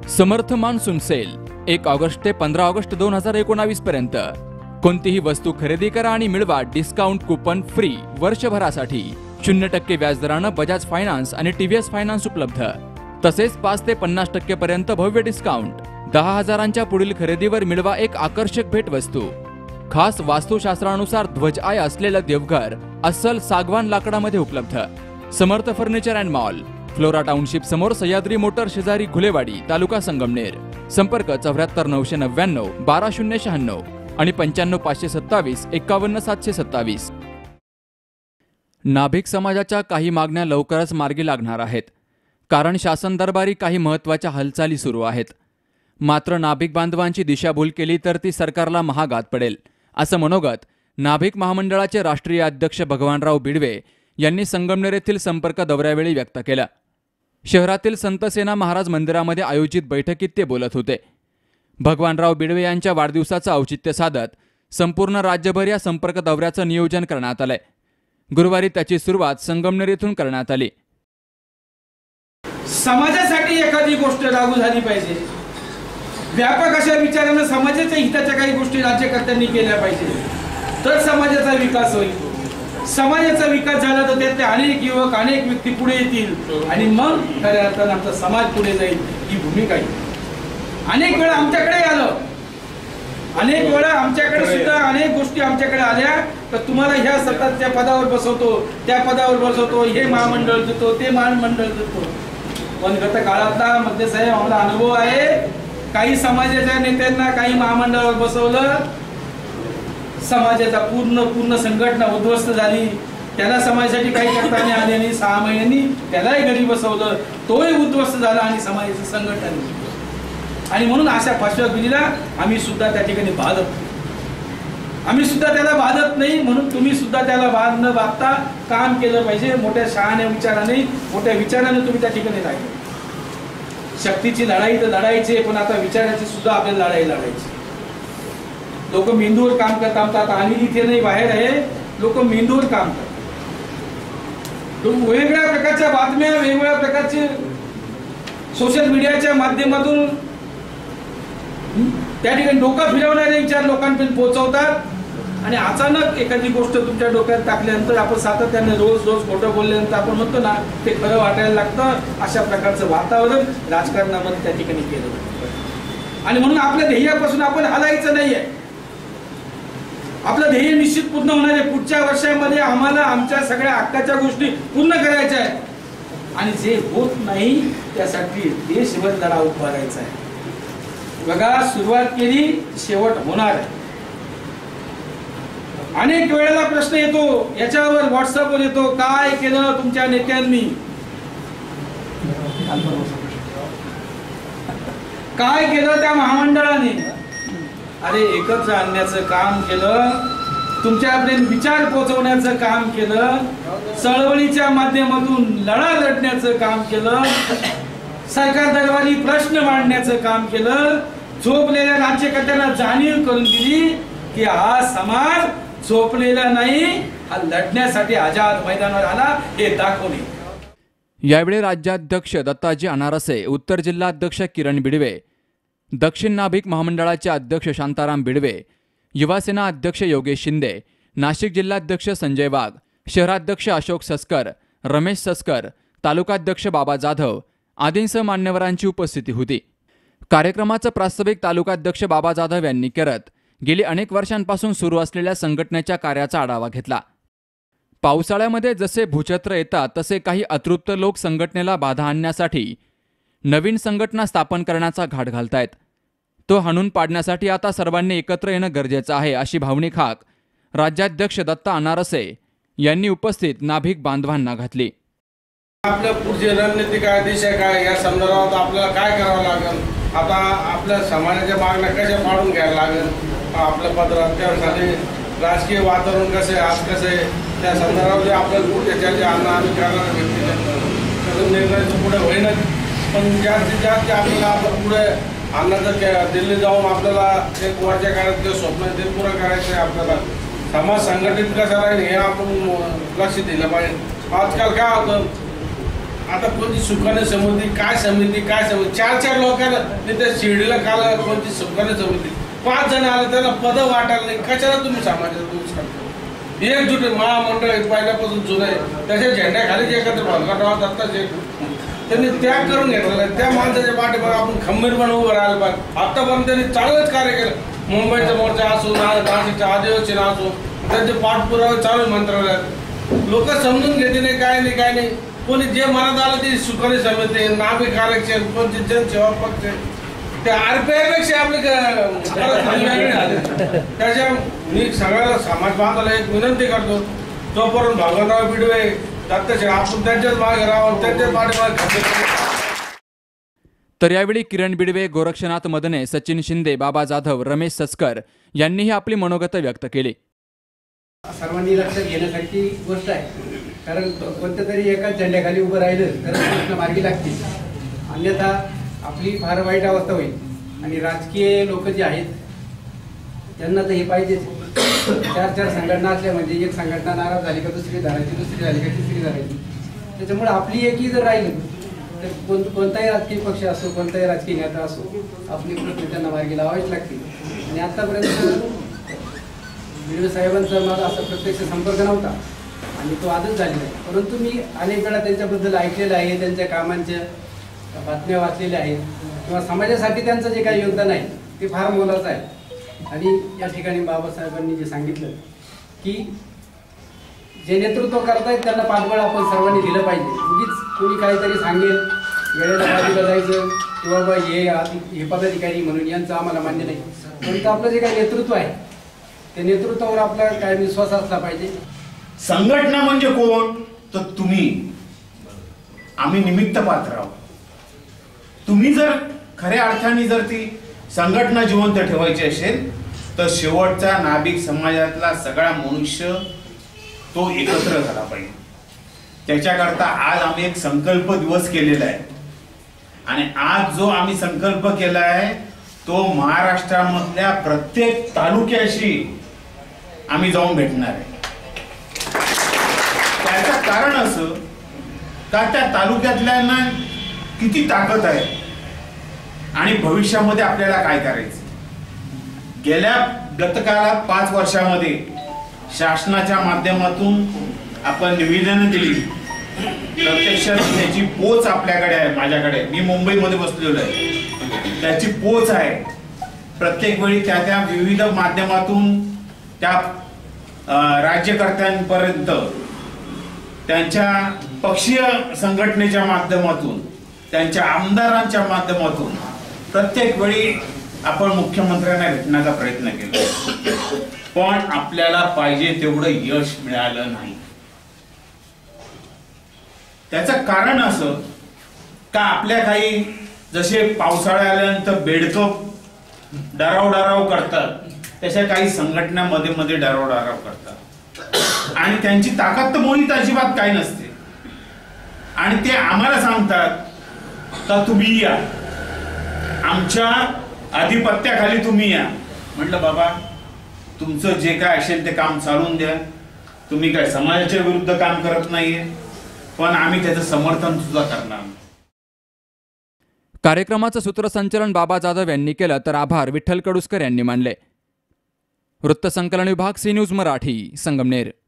समर्थ monsoon sale 1 August ते 15 August 2019 पर्यंत कोणतीही वस्तू खरेदी करा आणि मिळवा डिस्काउंट कूपन फ्री वर्षभरासाठी 0% व्याजदरानं बजाज फायनान्स आणि टीव्हीएस फायनान्स उपलब्ध। तसेच 5 ते 50% पर्यंत भव्य डिस्काउंट। 10,000च्या पुढील खरेदीवर मिळवा एक आकर्षक भेटवस्तू। खास वास्तुशास्त्रानुसार ध्वज आय असलेलं देवघर अस्सल सागवान लाकडामध्ये उपलब्ध। Samarth furniture and mall, Flora township समोर, सह्याद्री मोटर शेजारी, घुलेवाडी, तालुका संगमनेर। संपर्क 74 999 12096 आणि 95 527 51 727। नाभिक समाजाच्या काही मागण्या लवकरच मार्गी लागणार आहेत, कारण शासन दरबारी काही महत्त्वाच्या हालचाली सुरू आहेत। मात्र नाभिक बांधवांची दिशाभूल केली तर ती सरकारला महागात पडेल, असं मनोगत नाभिक महामंडळाचे राष्ट्रीय अध्यक्ष भगवानराव बिडवे यांनी संगमनेर येथील संपर्क दौऱ्यावेळी व्यक्त केलं। शहरातील संतसेना महाराज मंदिरामध्ये आयोजित बैठकीत ते बोलत होते। भगवानराव बिडवे यांच्या वाढदिवसाचं औचित्य साधत संपूर्ण राज्यभर या संपर्क दौऱ्याचं नियोजन करण्यात आलंय। गुरुवारी त्याची सुरुवात संगमनेर येथून करण्यात आली। समाजासाठी एखादी गोष्ट लागू झाली पाहिजे, व्यापक अशा विचारानं समाजाच्या हिताच्या काही गोष्टी राज्यकर्त्यांनी केल्या पाहिजे, तर समाजाचा विकास होईल। समाजाचा विकास झाला तर त्यातले अनेक युवक, अनेक व्यक्ती पुढे येतील आणि मग खऱ्या अर्थानं आमचा समाज पुढे जाईल, ही भूमिका आहे। अनेक वेळा आमच्याकडे आलं, अनेक वेळा आमच्याकडे सुद्धा अनेक गोष्टी आमच्याकडे आल्या तर तुम्हाला ह्या सतत त्या पदावर बसवतो, त्या पदावर बसवतो, हे महामंडळ देतो, ते महामंडळ देतो। पण गत काळातला मध्ये साहेब आम्हाला अनुभव आहे, काही समाजाच्या नेत्यांना काही महामंडळावर बसवलं, समाजाचा पूर्ण संघटना उद्ध्वस्त झाली। त्याला समाजासाठी काही करता नाही आले आणि 6 महिन्यांनी त्यालाही घरी बसवलं, तोही उद्ध्वस्त झाला आणि समाजाचं संघटन। आणि म्हणून अशा 5व्या पिढीला आम्ही सुद्धा त्या ठिकाणी आम्ही सुद्धा त्याला बाधत नाही, म्हणून तुम्ही सुद्धा त्याला न बाधता काम केलं पाहिजे। मोठ्या शहाण्या विचाराने, मोठ्या विचाराने तुम्ही त्या ठिकाणी लागले। शक्तीची लढाई तर लढायची, पण आता विचाराची सुद्धा आपल्याला लढाई लढायची। लोक मेंदूवर काम करतात, आम्ही इथे नाही बाहेर आहे, लोक मेंदूवर काम करतात। वेगवेगळ्या प्रकारच्या बातम्या, वेगवेगळ्या प्रकारचे सोशल मीडियाच्या माध्यमातून त्या ठिकाणी डोकं फिरवणारे विचार लोकांपर्यंत पोहोचवतात आणि अचानक एखादी गोष्ट तुमच्या डोक्यात टाकल्यानंतर आपण सातत्याने रोज खोटं बोलल्यानंतर आपण म्हणतो ना, ते खरं वाटायला लागतं। अशा प्रकारचं वातावरण राजकारणामध्ये त्या ठिकाणी केलं जातं आणि म्हणून आपल्या ध्येयापासून आपण हलायचं नाहीये। आपलं ध्येय निश्चित पूर्ण होणार आहे। पुढच्या वर्षामध्ये आम्हाला आमच्या सगळ्या हक्काच्या गोष्टी पूर्ण करायच्या आहेत आणि जे होत नाही त्यासाठी देशभर लढा उभारायचा आहे। बघा, सुरुवात केली, शेवट होणार आहे। अनेक वेळेला प्रश्न येतो, याच्यावर व्हॉट्सअपवर येतो, काय केलं तुमच्या नेत्यांनी, काय केलं त्या महामंडळाने? अरे, एकत्र आणण्याचं काम केलं, तुमच्यापर्यंत विचार पोहोचवण्याचं काम केलं, चळवळीच्या माध्यमातून लढा लढण्याचं काम केलं, सरकार दरबारी प्रश्न मांडण्याचं काम केलं, झोपलेल्या राज्यकर्त्यांना जाणीव करून दिली की हा समाज झोपलेला नाही, हा लढण्यासाठी आझाद मैदानावर आला, हे दाखवले। यावेळी राज्याध्यक्ष दत्ताजी अनारसे, उत्तर जिल्हाध्यक्ष किरण बिडवे, दक्षिण नाभिक महामंडळाचे अध्यक्ष शांताराम बिडवे, युवासेना अध्यक्ष योगेश शिंदे, नाशिक जिल्हाध्यक्ष संजय वाघ, शहराध्यक्ष अशोक सस्कर, रमेश सस्कर, तालुकाध्यक्ष बाबा जाधव आदींसह मान्यवरांची उपस्थिती होती। कार्यक्रमाचं प्रास्ताविक तालुकाध्यक्ष बाबा जाधव यांनी करत गेली अनेक वर्षांपासून सुरू असलेल्या संघटनेच्या कार्याचा आढावा घेतला। पावसाळ्यामध्ये जसे भूछत्र येतात तसे काही अतृप्त लोक संघटनेला बाधा आणण्यासाठी नवीन संघटना स्थापन करण्याचा घाट घालतायत। तो हाणून पाडण्यासाठी आता सर्वांनी एकत्र येणं गरजेचं आहे, अशी भावनिक हाक राज्याध्यक्ष दत्ता अनारसे यांनी उपस्थित नाभिक बांधवांना घातली। आपल्या पुढची रणनीती काय, दिशा काय, या संदर्भात आपल्याला काय करावं लागेल, आता आपल्या समाजाच्या मागण्या कशा पाडून घ्यायला लागेल, आपल्या पत्रासाठी राजकीय वातावरण कसं आहे, आज कसं आहे, त्या संदर्भात आपल्याला पुढे चर्चा आम्ही करणार व्यक्ती निर्णय पुढे होईनच, पण जास्तीत जास्त आपल्याला आपण पुढे आणण्याचं, दिल्ली जाऊन आपल्याला एक वरच्या काळात जे स्वप्न ते पुरं करायचं आहे। आपल्याला समाज संघटित कसा राहील हे आपण लक्ष दिलं पाहिजे। आजकाल काय होतं, आता कोणती सुखाने समिती काय समिती 4 लोकांना त्या शिर्डीला काल कोणती सुखाने समिती 5 जण आले त्यांना पद वाटायला नाही. कशाला तुम्ही समाजाचा दोष करता? एकजूट महामंडळ पहिल्यापासून जुनं आहे, त्याच्या झेंड्याखाली जे एकत्र भंगाराव दत्ताचे त्यांनी त्याग करून घेतलेला आहे. त्या माणसाच्या पाठीमागे आपण खंबीरपणे उभं राहायला पाहिजे. आतापर्यंत त्यांनी चांगलंच कार्य केलं. मुंबईचा मोर्चा असो, नाशिकच्या आदिवासी असो, त्यांचे पाठपुरावे चालू मंत्रालयात. लोक समजून घेते नाही, काय नाही. कोणी जे मनात आलं ते सुखाने समिती, नाभिक आरक्षण, कोणते जनसेवा पक्ष, त्या RPI-पेक्षा आपले त्याच्या मी सगळ्याला समाज बांधायला एक विनंती करतो, तोपर्यंत भगवानराव बिडवे दत्ताचे आपण त्यांच्याच मागे राहावं, त्यांच्याच पाठीमागे. तर यावेळी किरण बिडवे, गोरक्षनाथ मदने, सचिन शिंदे, बाबा जाधव, रमेश सचकर यांनीही आपली मनोगत व्यक्त केली. सर्वांनी लक्षात घेण्यासारखी गोष्ट आहे, कारण कोणत्या तरी एकाच झेंड्याखाली उभं राहिलं तर प्रश्न मार्गी लागतील, अन्यथा आपली फार वाईट अवस्था होईल. आणि राजकीय लोक जे आहेत त्यांना तर हे पाहिजेच. 4 संघटना असल्या म्हणजे एक संघटना नाराज झाली का दुसरी धरायची, दुसरी झाली का तिसरी धरायची. त्याच्यामुळे आपली एकही जर राहिली तर कोणताही राजकीय पक्ष असो, कोणताही राजकीय नेता असो, आपली प्रश्न त्यांना मार्गी लावावेच लागतील. आणि आतापर्यंत बिडवे साहेबांचा माझा असा प्रत्यक्ष संपर्क नव्हता आणि तो आजच झालेला आहे, परंतु मी अनेक वेळा त्यांच्याबद्दल ऐकलेलं आहे, त्यांच्या कामांच्या बातम्या वाचलेल्या आहेत, किंवा समाजासाठी त्यांचं जे काही योगदान आहे ते फार मोलाचं आहे. आणि या ठिकाणी बाबासाहेबांनी जे सांगितलं की जे नेतृत्व करतायत त्यांना पाठबळ आपण सर्वांनी दिलं पाहिजे. उगीच कोणी काहीतरी सांगेल वेळेला बाजूला जायचं किंवा बाबा हे पदाधिकारी म्हणून यांचं आम्हाला मान्य नाही, परंतु आपलं जे काही नेतृत्व आहे त्या नेतृत्वावर आपला काय विश्वास असला पाहिजे. संघटना म्हणजे कोण? तर तुम्ही, आम्ही निमित्त पात्र आहोत. तुम्ही जर खऱ्या अर्थाने जर ती संघटना जिवंत ठेवायची असेल तर शेवटचा नाभिक समाजातला सगळा मनुष्य तो एकत्र झाला पाहिजे. त्याच्याकरता आज आम्ही एक संकल्प दिवस केलेला आहे आणि आज जो आम्ही संकल्प केला आहे तो महाराष्ट्रामधल्या प्रत्येक तालुक्याशी आम्ही जाऊन भेटणार आहे. त्याचं कारण असं का त्या तालुक्यातल्यांना किती ताकद आहे आणि भविष्यामध्ये आपल्याला काय करायचं. गेल्या गतकाळात 5 वर्षामध्ये शासनाच्या माध्यमातून आपण निवेदन दिली, प्रत्यक्षात त्याची पोच आपल्याकडे आहे, माझ्याकडे, मी मुंबईमध्ये बसलेलो आहे, त्याची पोच आहे. प्रत्येक वेळी त्या विविध माध्यमातून त्या राज्यकर्त्यांपर्यंत, त्यांच्या पक्षीय संघटनेच्या माध्यमातून, त्यांच्या आमदारांच्या माध्यमातून प्रत्येक वेळी आपण मुख्यमंत्र्यांना भेटण्याचा प्रयत्न केला, पण आपल्याला पाहिजे तेवढं यश मिळालं नाही. त्याचं कारण असं का आपल्या काही जसे पावसाळा आल्यानंतर बेडकं डराव करतात तशा काही संघटना मध्ये डराव करतात आणि त्यांची ताकद तर मुळीच अजिबात काही नसते. आणि ते आम्हाला सांगतात का तुम्ही या, आमच्या आधिपत्याखाली तुम्ही या. म्हटलं बाबा तुमचं जे काय असेल ते काम चालून द्या, तुम्ही काय समाजाच्या विरुद्ध काम करत नाहीये, पण आम्ही त्याचं समर्थन सुद्धा करणार. कार्यक्रमाचं सूत्रसंचालन बाबा जाधव यांनी केलं तर आभार विठ्ठल कडुसकर यांनी मानले. वृत्तसंकलन विभाग, सी न्यूज मराठी, संगमनेर.